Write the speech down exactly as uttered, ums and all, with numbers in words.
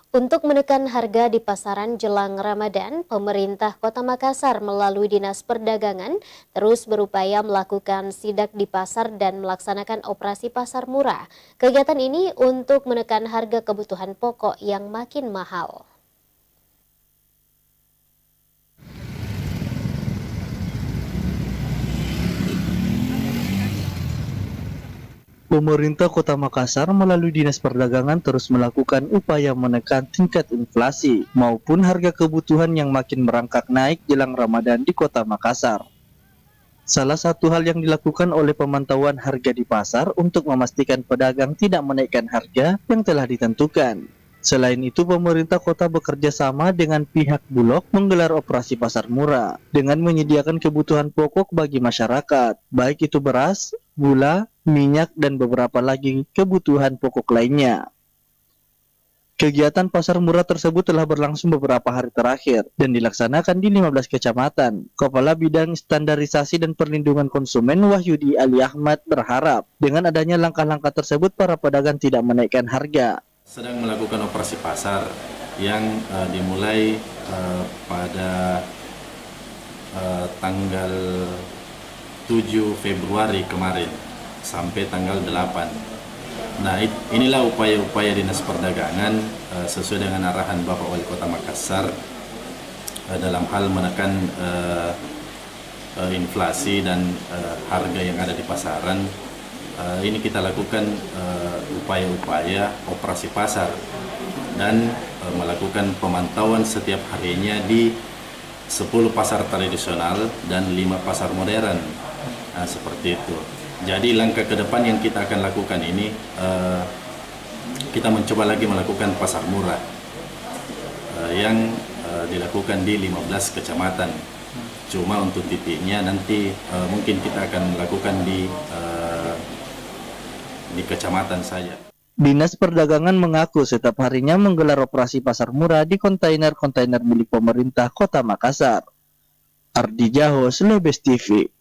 Untuk menekan harga di pasaran jelang Ramadan, pemerintah Kota Makassar melalui Dinas Perdagangan terus berupaya melakukan sidak di pasar dan melaksanakan operasi pasar murah. Kegiatan ini untuk menekan harga kebutuhan pokok yang makin mahal. Pemerintah Kota Makassar melalui Dinas Perdagangan terus melakukan upaya menekan tingkat inflasi maupun harga kebutuhan yang makin merangkak naik jelang Ramadan di Kota Makassar. Salah satu hal yang dilakukan oleh pemantauan harga di pasar untuk memastikan pedagang tidak menaikkan harga yang telah ditentukan. Selain itu, pemerintah kota bekerja sama dengan pihak Bulog menggelar operasi pasar murah dengan menyediakan kebutuhan pokok bagi masyarakat, baik itu beras, gula, minyak, dan beberapa lagi kebutuhan pokok lainnya. Kegiatan pasar murah tersebut telah berlangsung beberapa hari terakhir dan dilaksanakan di lima belas kecamatan. Kepala Bidang Standarisasi dan Perlindungan Konsumen Wahyudi Ali Ahmad berharap dengan adanya langkah-langkah tersebut para pedagang tidak menaikkan harga. Sedang melakukan operasi pasar yang uh, dimulai uh, pada uh, tanggal tujuh Februari kemarin sampai tanggal delapan. Nah, inilah upaya-upaya Dinas Perdagangan uh, sesuai dengan arahan Bapak Wali Kota Makassar uh, dalam hal menekan uh, uh, inflasi dan uh, harga yang ada di pasaran. Uh, ini kita lakukan upaya-upaya uh, operasi pasar dan uh, melakukan pemantauan setiap harinya di sepuluh pasar tradisional dan lima pasar modern. Nah, seperti itu. Jadi langkah ke depan yang kita akan lakukan ini, uh, kita mencoba lagi melakukan pasar murah uh, yang uh, dilakukan di lima belas kecamatan. Cuma untuk titiknya nanti uh, mungkin kita akan melakukan di uh, di kecamatan saja. Dinas Perdagangan mengaku setiap harinya menggelar operasi pasar murah di kontainer-kontainer milik pemerintah Kota Makassar. Ardi Jaho, Slobes T V.